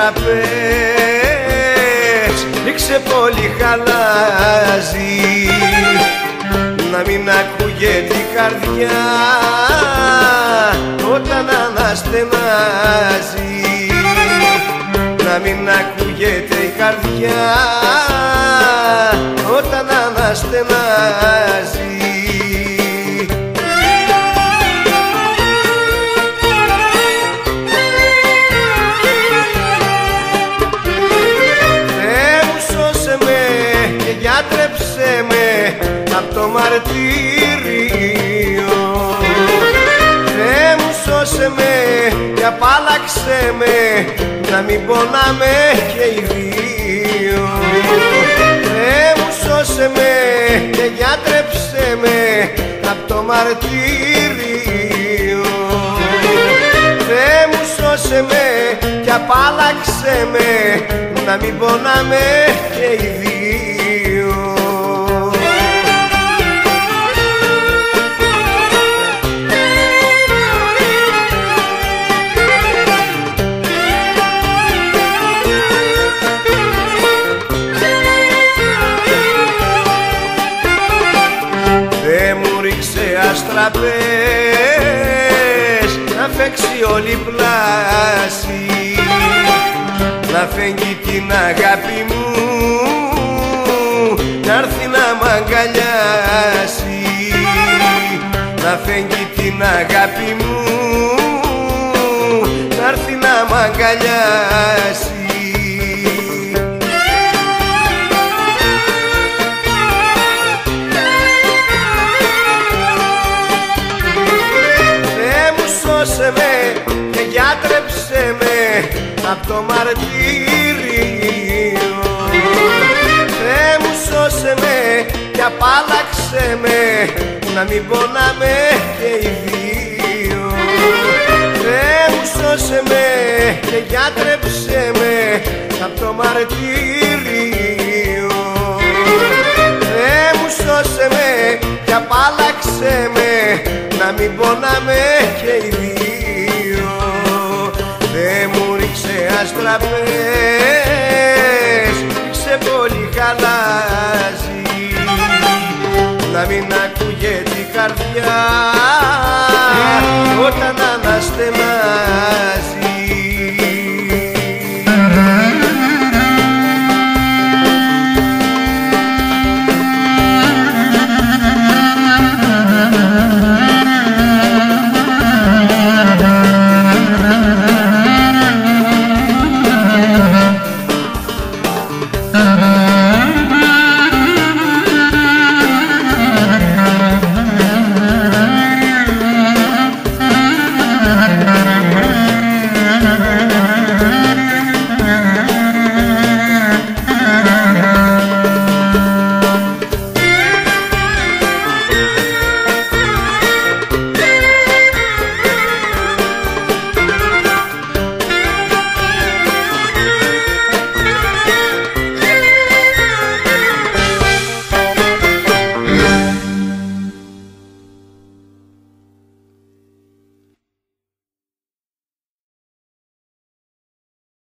αστραπές, ρίξε πολύ χαλάζι, να μην ακούγεται η καρδιά όταν αναστενάζει, να μην ακούγεται η καρδιά όταν αναστενάζει. Γιατρέψε με απ' το μαρτύριο, Θεέ μου σώσε με και απάλλαξε με, να μην πονάμε και οι δύο. Θεέ μου σώσε με και γιατρέψε με απ' το μαρτύριο, Θεέ μου σώσε με και απάλλαξε με, να μην πονάμε και οι δύο. Αστραπές, να φέξει όλη πλάση, να φέγγει την αγάπη μου, να'ρθεί να μ' αγκαλιάσει, να φέγγει την αγάπη μου, να'ρθεί να μ' αγκαλιάσει. Σώσε με και γιατρέψε με απ' το μαρτύριο, Θεέ μου σώσε με και απάλλαξε με, να μην πονάμε και οι δύο. Θεέ μου σώσε με και γιατρέψε με απ' το μαρτύριο, Θεέ μου σώσε με και απάλλαξε με, να μην πονάμε και οι δύο. Δε μου ρίξε αστραπές, ρίξε πολύ χαλάζι, να μην ακούγεται η καρδιά όταν αναστενάζει.